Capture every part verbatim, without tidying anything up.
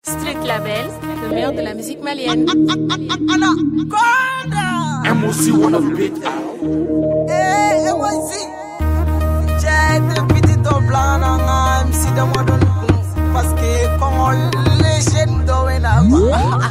Street Label, le meilleur de la musique malienne. M O C one of beat. Eh, M O C. J'ai été petit au blanc, M C de moi donne parce que quand les jeunes doivent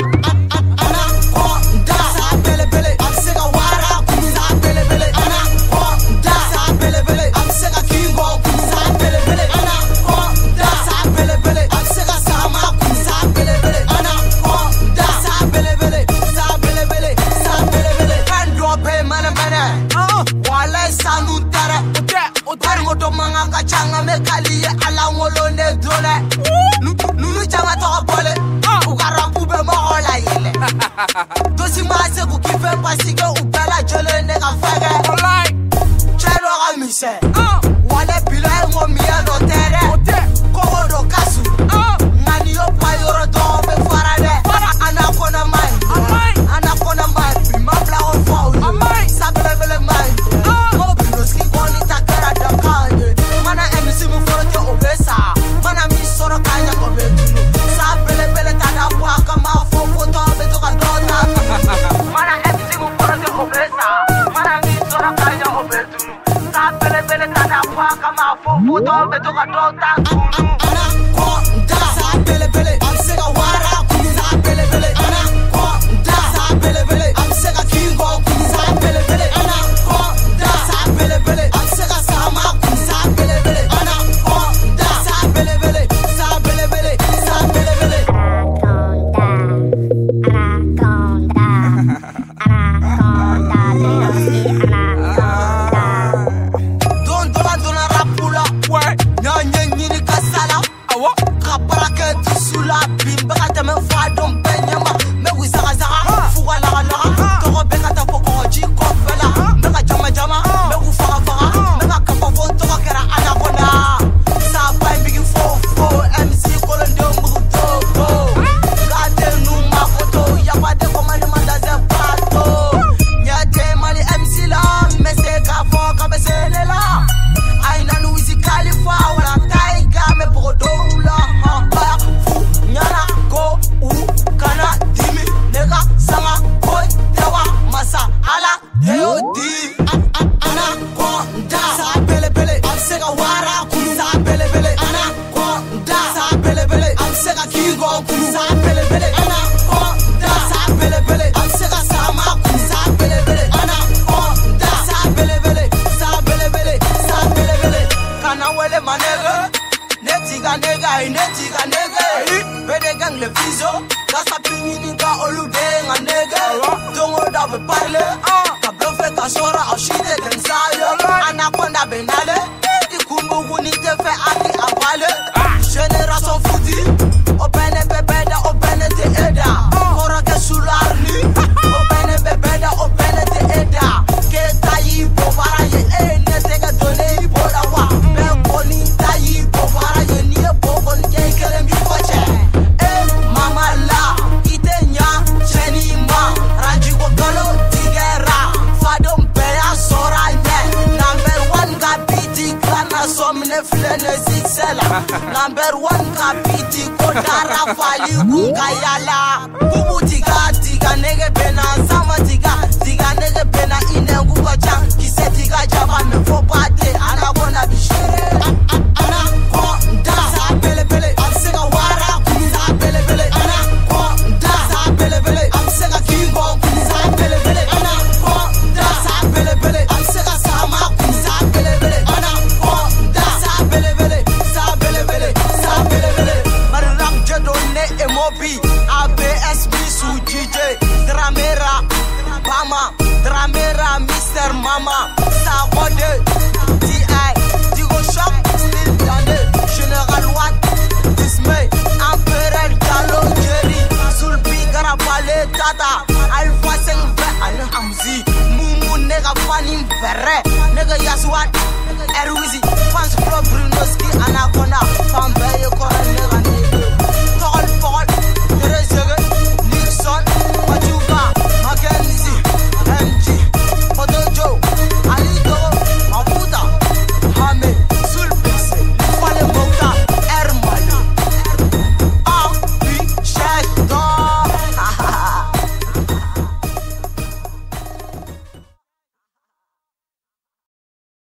number one kapiti kodara fali kukayala bubu tiga tiga nege bena sama tiga tiga nege bena inengu kocha kise tiga jaba me fopate anabona bishire ana ko da bele bele amsega wara kuza bele bele ana ko da bele bele amsega kingo kuza bele bele ana ko da bele bele amsega sama kuza bele bele ana ko da bele bele Mobi, A B S, Misu, D J, Dramera, Bama, Dramera, Mister Mama, Savode, D I, Digo Shop, Still Dane, General Watt, Dismay, Emperor, Gallo, Jerry, Sulpi, Garapale, Tata, Alpha Sengve, Anna Hamzi, Mumu, Nega Fanim, Ferre, Nega Yaswat, Erwizi, Fans Club, Brunoski, Anacona.